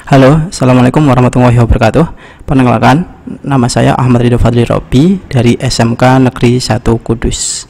Halo, Assalamualaikum warahmatullahi wabarakatuh. Perkenalkan, nama saya Ahmad Ridho Fadli Robi dari SMK Negeri 1 Kudus.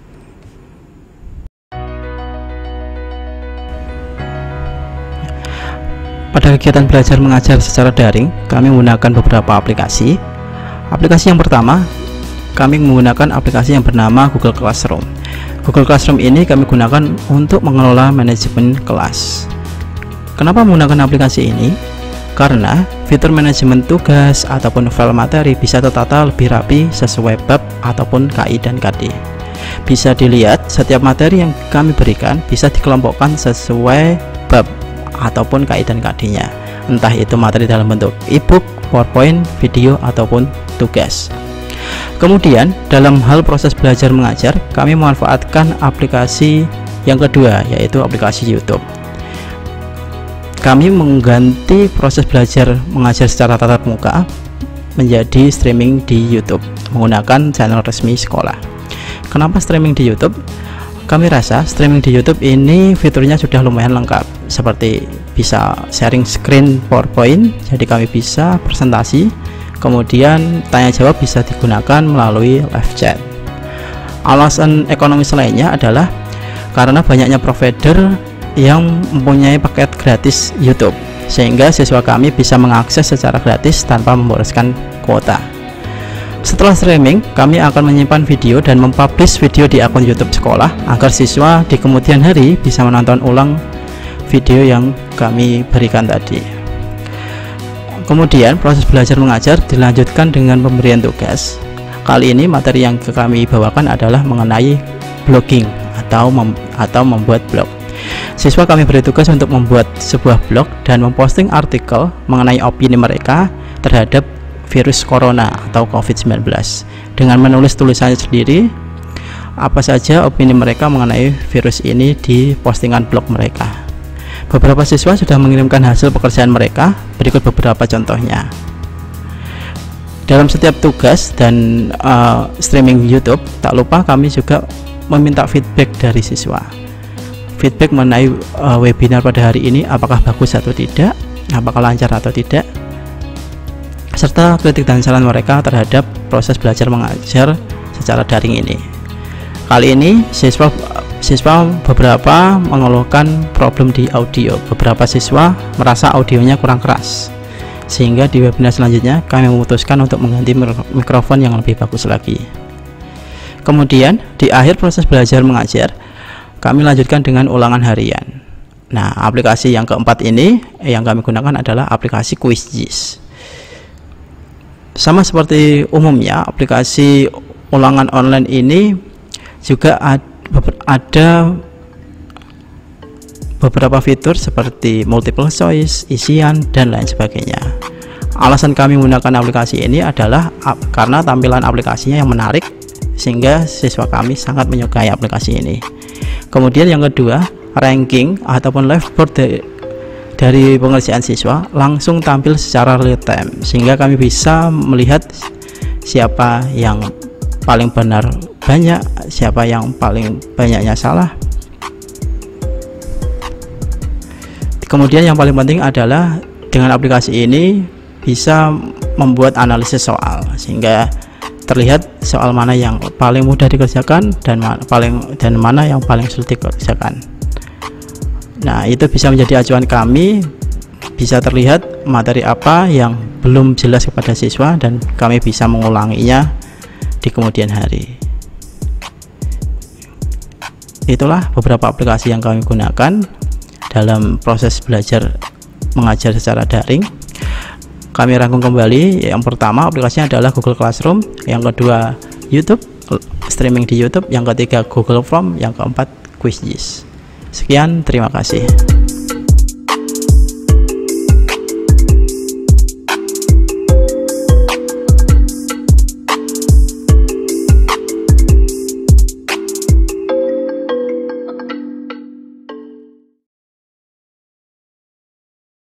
Pada kegiatan belajar mengajar secara daring, kami menggunakan beberapa aplikasi. Aplikasi yang pertama, kami menggunakan aplikasi yang bernama Google Classroom. Google Classroom ini kami gunakan untuk mengelola manajemen kelas. Kenapa menggunakan aplikasi ini? Karena fitur manajemen tugas ataupun file materi bisa tertata lebih rapi sesuai bab ataupun KI dan KD. Bisa dilihat setiap materi yang kami berikan bisa dikelompokkan sesuai bab ataupun KI dan KD-nya. Entah itu materi dalam bentuk e-book, PowerPoint, video ataupun tugas. Kemudian dalam hal proses belajar mengajar, kami memanfaatkan aplikasi yang kedua, yaitu aplikasi YouTube. Kami mengganti proses belajar mengajar secara tatap muka menjadi streaming di YouTube menggunakan channel resmi sekolah. Kenapa streaming di YouTube? Kami rasa streaming di YouTube ini fiturnya sudah lumayan lengkap, seperti bisa sharing screen PowerPoint, jadi kami bisa presentasi, kemudian tanya jawab bisa digunakan melalui live chat. Alasan ekonomis lainnya adalah karena banyaknya provider yang mempunyai paket gratis YouTube, sehingga siswa kami bisa mengakses secara gratis tanpa memboroskan kuota. Setelah streaming, kami akan menyimpan video dan mempublish video di akun YouTube sekolah agar siswa di kemudian hari bisa menonton ulang video yang kami berikan tadi. Kemudian proses belajar mengajar dilanjutkan dengan pemberian tugas. Kali ini materi yang kami bawakan adalah mengenai blogging atau membuat blog. Siswa kami beri tugas untuk membuat sebuah blog dan memposting artikel mengenai opini mereka terhadap virus corona atau COVID-19 dengan menulis tulisannya sendiri apa saja opini mereka mengenai virus ini di postingan blog mereka. Beberapa siswa sudah mengirimkan hasil pekerjaan mereka, berikut beberapa contohnya. Dalam setiap tugas dan streaming YouTube, tak lupa kami juga meminta feedback dari siswa. Feedback mengenai webinar pada hari ini, apakah bagus atau tidak, apakah lancar atau tidak, serta kritik dan saran mereka terhadap proses belajar mengajar secara daring ini. Kali ini siswa beberapa mengeluhkan problem di audio. Beberapa siswa merasa audionya kurang keras, sehingga di webinar selanjutnya kami memutuskan untuk mengganti mikrofon yang lebih bagus lagi. Kemudian di akhir proses belajar mengajar, kami lanjutkan dengan ulangan harian. Nah, aplikasi yang keempat ini yang kami gunakan adalah aplikasi QuizJiz. Sama seperti umumnya, aplikasi ulangan online ini juga ada beberapa fitur seperti multiple choice, isian, dan lain sebagainya. Alasan kami menggunakan aplikasi ini adalah karena tampilan aplikasinya yang menarik, sehingga siswa kami sangat menyukai aplikasi ini. Kemudian yang kedua, ranking ataupun leaderboard dari pengerjaan siswa langsung tampil secara real time, sehingga kami bisa melihat siapa yang paling benar banyak, siapa yang paling banyaknya salah. Kemudian yang paling penting adalah dengan aplikasi ini bisa membuat analisis soal, sehingga terlihat soal mana yang paling mudah dikerjakan dan mana yang paling sulit dikerjakan. Nah, itu bisa menjadi acuan kami, bisa terlihat materi apa yang belum jelas kepada siswa dan kami bisa mengulanginya di kemudian hari. Itulah beberapa aplikasi yang kami gunakan dalam proses belajar mengajar secara daring. Kami rangkum kembali. Yang pertama aplikasinya adalah Google Classroom, yang kedua YouTube, streaming di YouTube, yang ketiga Google Form, yang keempat QuizJiz. Sekian, terima kasih.